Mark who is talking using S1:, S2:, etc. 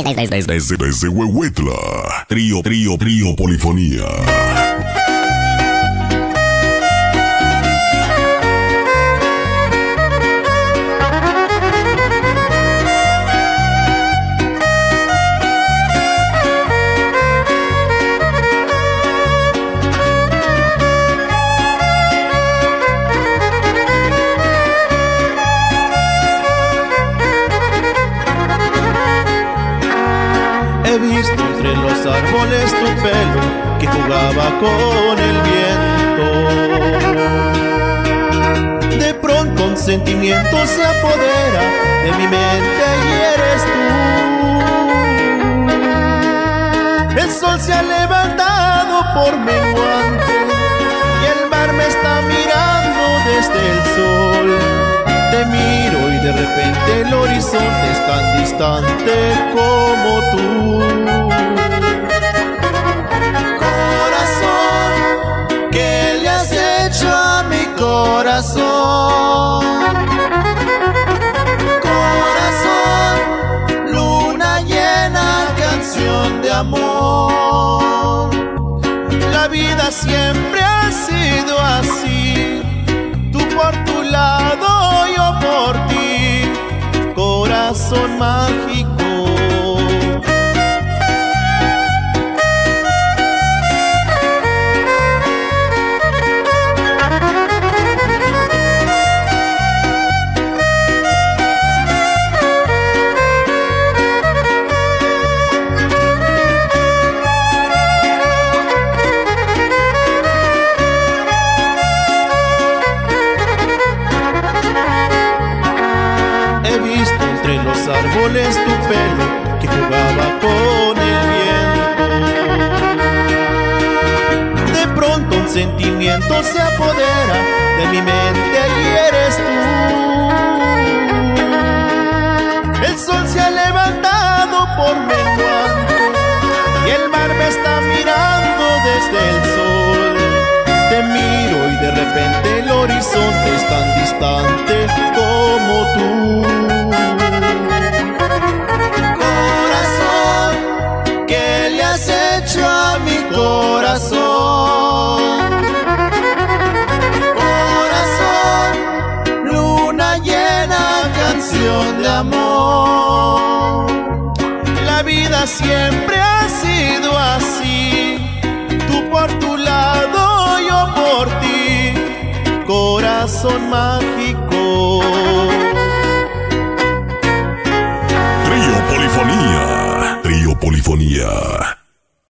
S1: Desde Huehuetla, trío polifonía.
S2: He visto entre los árboles tu pelo que jugaba con el viento. De pronto un sentimiento se apodera de mi mente y eres tú. El sol se ha levantado por menguante y el mar me está mirando desde el sol. Te miro y de repente el horizonte es tan distante como tú. Corazón, ¿qué le has hecho a mi corazón? Corazón, luna llena, canción de amor. La vida siempre ha sido así, tú por tu lado, yo por ti, corazón mágico. He visto entre los árboles tu pelo que jugaba con el viento. De pronto un sentimiento se apodera de mi mente y eres tú. El sol se ha levantado por menguante y el mar me está mirando desde el sol. Te miro y de repente el horizonte es tan distante como tú. Corazón, ¿qué le has hecho a mi corazón? Corazón, luna llena, canción de amor. La vida siempre ha sido así, tú por tu lado, yo por ti, corazón mágico.
S1: Trío polifonía.